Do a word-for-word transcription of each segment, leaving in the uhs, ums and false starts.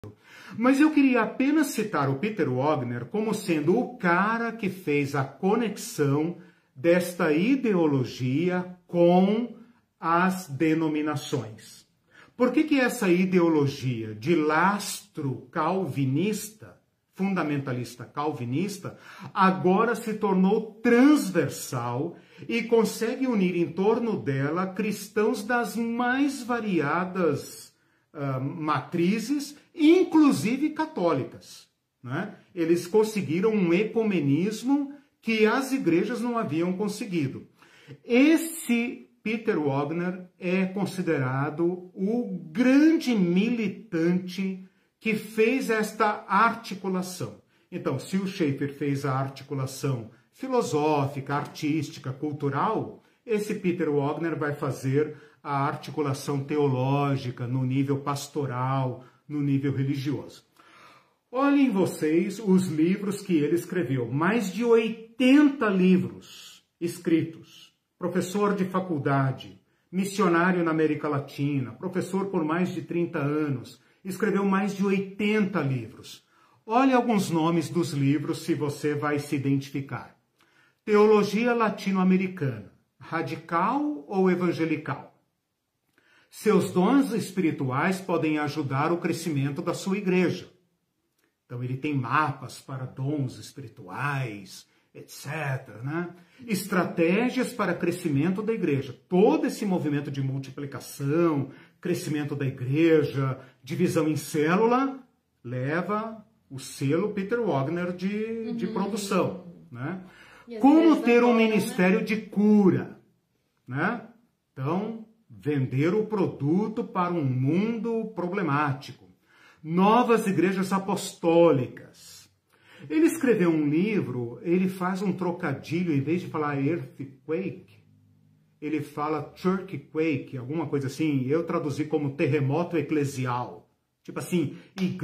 Mas eu queria apenas citar o Peter Wagner como sendo o cara que fez a conexão desta ideologia com as denominações. Por que que essa ideologia de lastro calvinista, fundamentalista calvinista, agora se tornou transversal e consegue unir em torno dela cristãos das mais variadas uh, matrizes, inclusive católicas, né? Eles conseguiram um ecumenismo que as igrejas não haviam conseguido. Esse Peter Wagner é considerado o grande militante que fez esta articulação. Então, se o Schaeffer fez a articulação filosófica, artística, cultural, esse Peter Wagner vai fazer a articulação teológica no nível pastoral, no nível religioso. Olhem vocês os livros que ele escreveu. Mais de oitenta livros escritos. Professor de faculdade, missionário na América Latina, professor por mais de trinta anos, escreveu mais de oitenta livros. Olhe alguns nomes dos livros se você vai se identificar. Teologia latino-americana, radical ou evangelical? Seus dons espirituais podem ajudar o crescimento da sua igreja. Então ele tem mapas para dons espirituais, etcétera, né? Estratégias para crescimento da igreja. Todo esse movimento de multiplicação, crescimento da igreja, divisão em célula, leva o selo Peter Wagner de, uhum. de produção, né? Como ter um ministério de cura, né? Então, vender o produto para um mundo problemático. Novas igrejas apostólicas. Ele escreveu um livro, ele faz um trocadilho, em vez de falar earthquake, ele fala churchquake, alguma coisa assim. Eu traduzi como terremoto eclesial. Tipo assim,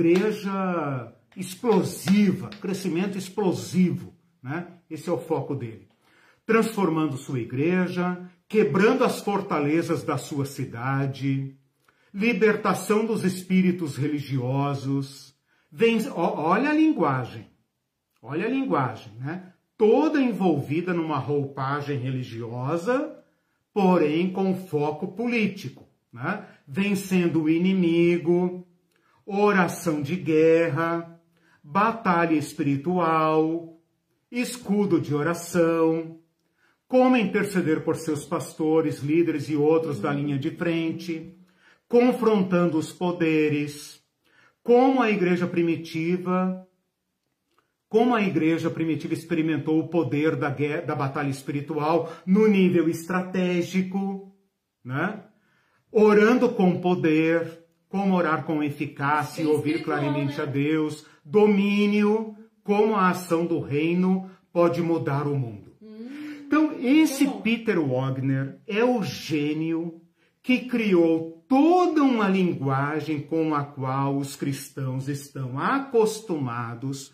igreja explosiva, crescimento explosivo, né? Esse é o foco dele. Transformando sua igreja, quebrando as fortalezas da sua cidade, libertação dos espíritos religiosos. Vem, olha a linguagem. Olha a linguagem, né? Toda envolvida numa roupagem religiosa, porém com foco político, né? Vencendo o inimigo, oração de guerra, batalha espiritual, escudo de oração, como interceder por seus pastores, líderes e outros da linha de frente, confrontando os poderes, como a igreja primitiva... Como a igreja primitiva experimentou o poder da, guerra, da batalha espiritual no nível estratégico, né? Orando com poder, como orar com eficácia e ouvir claramente a Deus, domínio, como a ação do reino pode mudar o mundo. Então, esse Peter Wagner é o gênio que criou toda uma linguagem com a qual os cristãos estão acostumados,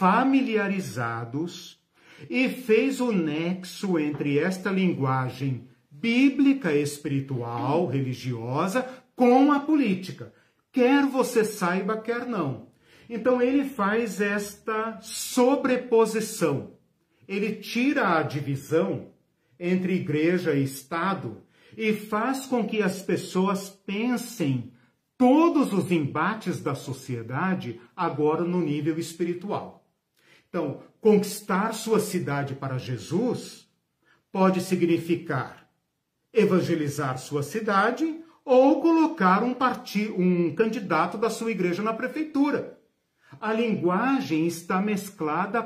familiarizados, e fez o nexo entre esta linguagem bíblica, espiritual, religiosa, com a política. Quer você saiba, quer não. Então ele faz esta sobreposição. Ele tira a divisão entre igreja e Estado e faz com que as pessoas pensem todos os embates da sociedade agora no nível espiritual. Então, conquistar sua cidade para Jesus pode significar evangelizar sua cidade ou colocar um, partido, um candidato da sua igreja na prefeitura. A linguagem está mesclada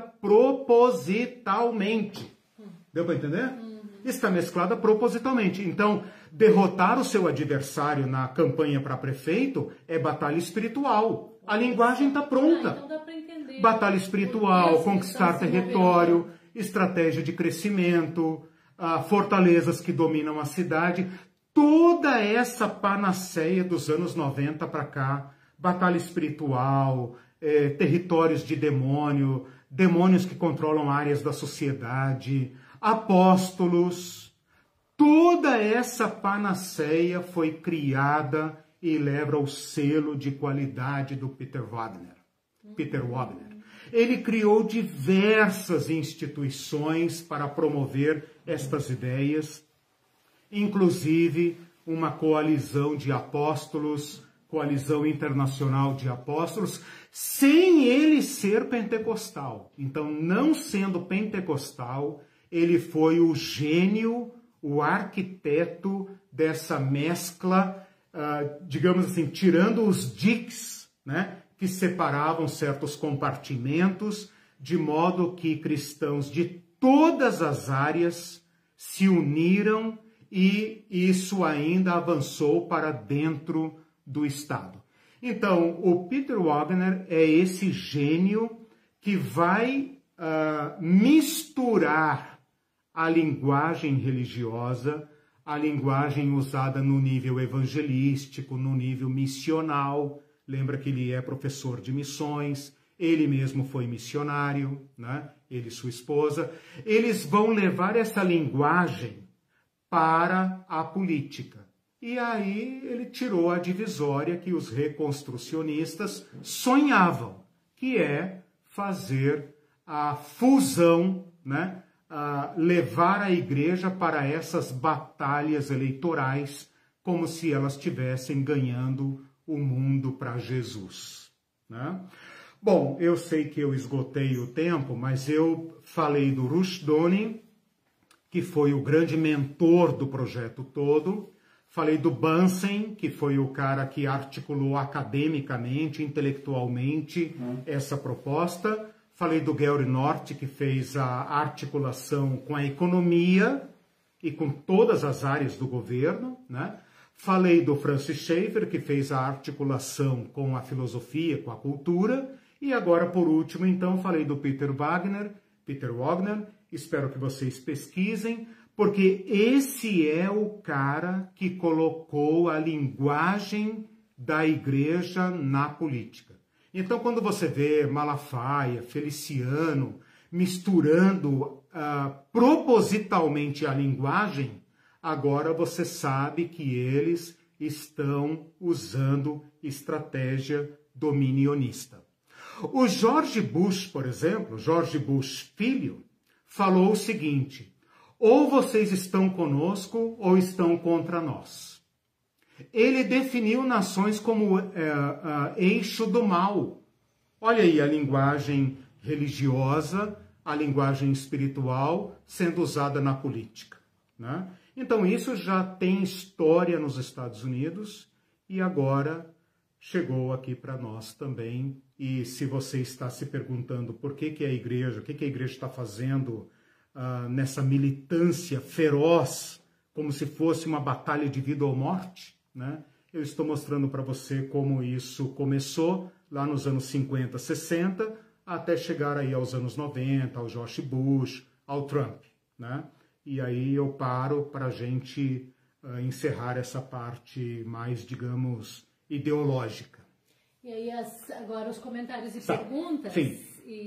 propositalmente. Deu para entender? Uhum. Está mesclada propositalmente. Então, derrotar o seu adversário na campanha para prefeito é batalha espiritual. A linguagem está pronta. Ah, então dá para entender. Batalha espiritual, conquistar território, estratégia de crescimento, uh, fortalezas que dominam a cidade. Toda essa panaceia dos anos noventa para cá, batalha espiritual, eh, territórios de demônio, demônios que controlam áreas da sociedade, apóstolos, toda essa panaceia foi criada e leva o selo de qualidade do Peter Wagner. Peter Wagner. Ele criou diversas instituições para promover estas ideias, inclusive uma coalizão de apóstolos, coalizão internacional de apóstolos, sem ele ser pentecostal. Então, não sendo pentecostal, ele foi o gênio, o arquiteto dessa mescla, uh, digamos assim, tirando os diques, né, que separavam certos compartimentos, de modo que cristãos de todas as áreas se uniram e isso ainda avançou para dentro do Estado. Então, o Peter Wagner é esse gênio que vai uh, misturar a linguagem religiosa, a linguagem usada no nível evangelístico, no nível missional. Lembra que ele é professor de missões, ele mesmo foi missionário, né? Ele e sua esposa. Eles vão levar essa linguagem para a política. E aí ele tirou a divisória que os reconstrucionistas sonhavam, que é fazer a fusão, né? A levar a igreja para essas batalhas eleitorais, como se elas estivessem ganhando o mundo para Jesus, né? Bom, eu sei que eu esgotei o tempo, mas eu falei do Rushduni, que foi o grande mentor do projeto todo. Falei do Bunsen, que foi o cara que articulou academicamente, intelectualmente, hum. essa proposta. Falei do Gary North, que fez a articulação com a economia e com todas as áreas do governo, né? Falei do Francis Schaeffer, que fez a articulação com a filosofia, com a cultura. E agora, por último, então, falei do Peter Wagner, Peter Wagner. Espero que vocês pesquisem, porque esse é o cara que colocou a linguagem da igreja na política. Então, quando você vê Malafaia, Feliciano, misturando uh, propositalmente a linguagem, agora você sabe que eles estão usando estratégia dominionista. O George Bush, por exemplo, George Bush filho, falou o seguinte: ou vocês estão conosco ou estão contra nós. Ele definiu nações como é, é, eixo do mal. Olha aí a linguagem religiosa, a linguagem espiritual sendo usada na política, né? Então isso já tem história nos Estados Unidos e agora chegou aqui para nós também. E se você está se perguntando por que, que a igreja, o que, que a igreja está fazendo uh, nessa militância feroz, como se fosse uma batalha de vida ou morte, né? Eu estou mostrando para você como isso começou lá nos anos cinquenta, sessenta, até chegar aí aos anos noventa, ao George Bush, ao Trump, né? E aí eu paro para a gente uh, encerrar essa parte mais, digamos, ideológica. E aí as, agora os comentários e tá. perguntas. Sim.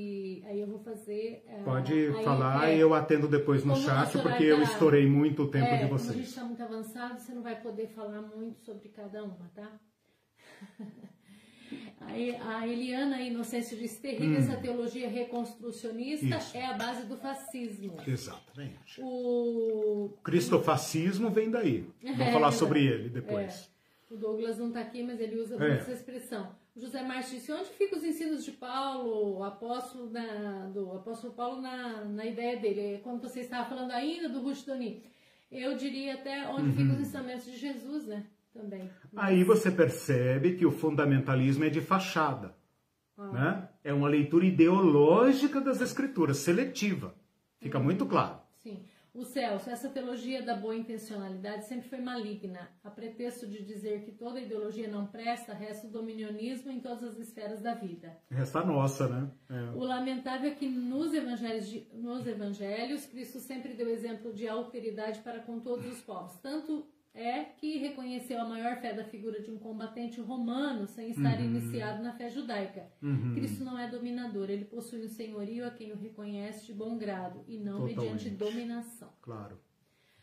E aí eu vou fazer... Uh, Pode aí, falar e é, eu atendo depois no chat, porque eu estourei muito o tempo é, de vocês. Como a gente está muito avançado, você não vai poder falar muito sobre cada uma, tá? Aí, a Eliana Inocêncio disse: terrível, hum. essa teologia reconstrucionista Isso. é a base do fascismo. Exatamente. O cristofascismo vem daí. Vamos é, falar é sobre ele depois. É. O Douglas não está aqui, mas ele usa muito é. essa expressão. O José Martins disse: onde ficam os ensinos de Paulo, o apóstolo na, do apóstolo Paulo na, na ideia dele? Quando você estava falando ainda do Rushduni, eu diria até onde uhum. ficam os ensinamentos de Jesus, né? Também. Mas... Aí você percebe que o fundamentalismo é de fachada. Ah. Né? É uma leitura ideológica das escrituras, seletiva. Fica uhum. muito claro. Sim. O Celso, essa teologia da boa intencionalidade sempre foi maligna. A pretexto de dizer que toda ideologia não presta, resta o dominionismo em todas as esferas da vida. Resta a nossa, né? É. O lamentável é que nos evangelhos, de, nos evangelhos, Cristo sempre deu exemplo de alteridade para com todos os povos. Tanto é que reconheceu a maior fé da figura de um combatente romano sem estar uhum. iniciado na fé judaica. Uhum. Cristo não é dominador, ele possui um senhorio a quem o reconhece de bom grado e não Totalmente. mediante dominação. Claro,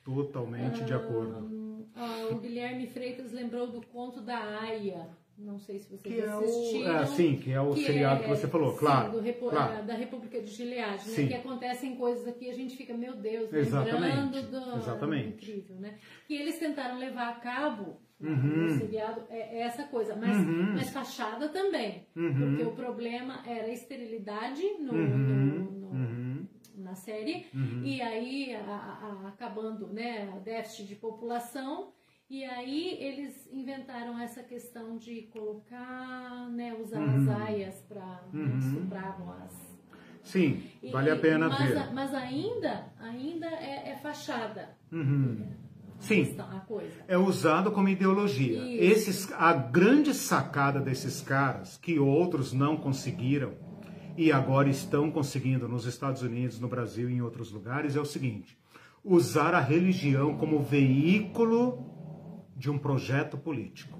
Totalmente ah, de acordo. Ah, o Guilherme Freitas lembrou do conto da Aya. Não sei se vocês que assistiram. É o, é, sim, que é o que seriado é, que você falou, sim, claro, do Repo, claro. Da República de Gilead, né? Que acontecem coisas aqui e a gente fica, meu Deus, exatamente, lembrando do... Exatamente. Incrível, né? Que eles tentaram levar a cabo uhum. no seriado é, é essa coisa, mas, uhum. mas fachada também. Uhum. Porque o problema era a esterilidade no, uhum. no, no, uhum. na série, uhum. e aí a, a, acabando, né, o déficit de população. E aí eles inventaram essa questão de colocar, né, usar uhum. as aias para uhum. supravam as... Sim, e, vale a pena mas, ver. Mas ainda, ainda é, é fachada. Uhum. A Sim, questão, a coisa. É usado como ideologia. Esses, a grande sacada desses caras, que outros não conseguiram, e agora estão conseguindo nos Estados Unidos, no Brasil e em outros lugares, é o seguinte: usar a religião como veículo de um projeto político.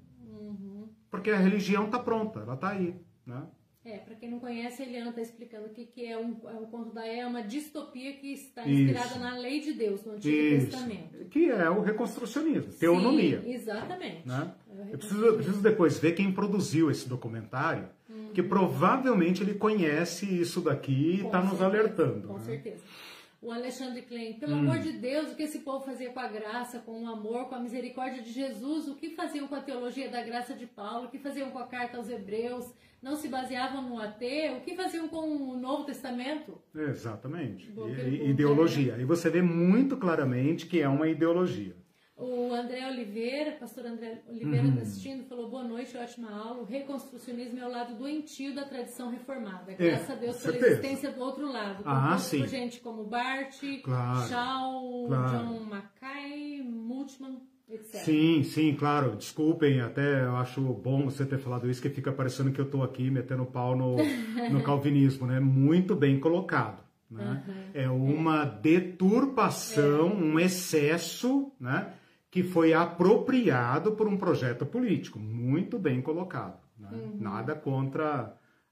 Uhum. Porque a religião está pronta, ela está aí, né? É, para quem não conhece, a Eliana está explicando o que, que é um, é um conto da é uma distopia que está inspirada Isso. na lei de Deus, no Antigo Isso. Testamento. Que é o reconstrucionismo, teonomia. Sim, exatamente. Né? É eu, preciso, eu preciso depois ver quem produziu esse documentário, uhum. que provavelmente ele conhece isso daqui e está nos alertando. Com né? certeza. O Alexandre Klein, pelo hum. amor de Deus, o que esse povo fazia com a graça, com o amor, com a misericórdia de Jesus, o que faziam com a teologia da graça de Paulo, o que faziam com a carta aos Hebreus, não se baseavam no ateu, o que faziam com o Novo Testamento? Exatamente, e, ideologia. E você vê muito claramente que é uma ideologia. O André Oliveira, pastor André Oliveira está uhum. assistindo, falou: boa noite, ótima aula. O reconstrucionismo é o lado doentio da tradição reformada. Graças é, a Deus pela certeza. existência do outro lado. Ah, sim. Por gente como Bart, claro, Shaw, claro. John Mackay, Multman, etcétera. Sim, sim, claro. Desculpem, até eu acho bom você ter falado isso, que fica parecendo que eu estou aqui metendo pau no, no calvinismo, né? Muito bem colocado. Né? Uhum. É uma é. deturpação, é. um excesso, né? Que foi apropriado por um projeto político, muito bem colocado. Né? Uhum. Nada contra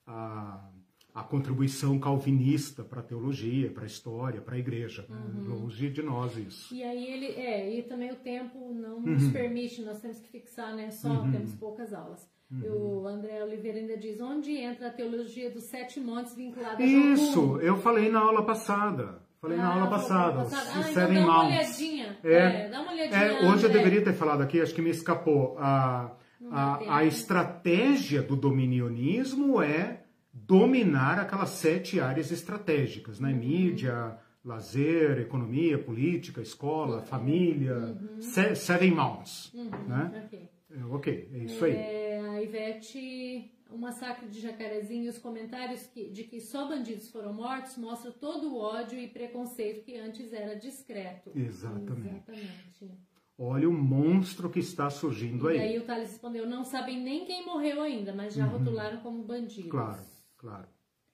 a, a contribuição calvinista para a teologia, para a história, para a igreja. Uhum. Né? Longe de nós isso. E aí ele é, e também o tempo não nos uhum. permite, nós temos que fixar, né? Só uhum. temos poucas aulas. Uhum. O André Oliveira ainda diz: onde entra a teologia dos sete montes vinculada a João? Isso, eu falei na aula passada. Falei ah, na aula passada, os ah, Seven então dá Mounts. uma olhadinha. É, é, dá uma olhadinha. É, hoje eu deveria ter falado aqui, acho que me escapou. A, a, a estratégia do dominionismo é dominar aquelas sete áreas estratégicas, né? Uhum. Mídia, lazer, economia, política, escola, uhum. família. Uhum. Se, seven Mounts. Uhum. Né? Ok. É, ok, é isso aí. É, a Ivete... O massacre de Jacarezinho e os comentários que, de que só bandidos foram mortos mostra todo o ódio e preconceito que antes era discreto. Exatamente. Exatamente. Olha o monstro que está surgindo aí. E aí o Thales respondeu: não sabem nem quem morreu ainda, mas já uhum. rotularam como bandidos. Claro, claro.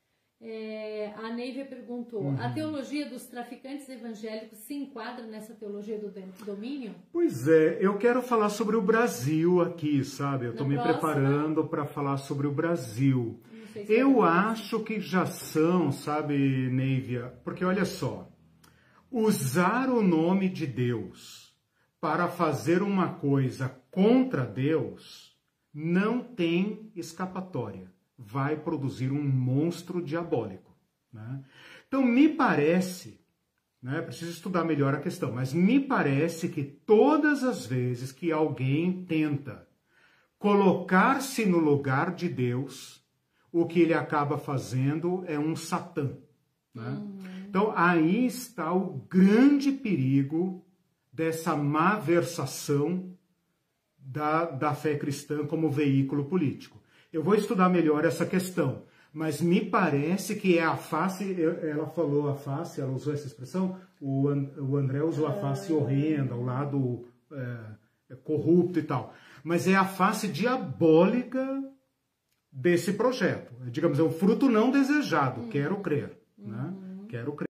É, a Neivia perguntou: uhum. a teologia dos traficantes evangélicos se enquadra nessa teologia do domínio? Pois é, eu quero falar sobre o Brasil aqui, sabe? Eu estou me próxima... preparando para falar sobre o Brasil. Se eu acho que já são, sabe, Neivia? Porque olha só, usar o nome de Deus para fazer uma coisa contra Deus não tem escapatória. Vai produzir um monstro diabólico. Né? Então, me parece, né, preciso estudar melhor a questão, mas me parece que todas as vezes que alguém tenta colocar-se no lugar de Deus, o que ele acaba fazendo é um Satã. Né? Uhum. Então, aí está o grande perigo dessa malversação da, da fé cristã como veículo político. Eu vou estudar melhor essa questão, mas me parece que é a face, ela falou a face, ela usou essa expressão, o André usou a face horrenda, o lado é, corrupto e tal, mas é a face diabólica desse projeto, digamos, é um fruto não desejado, quero crer, né? Quero crer.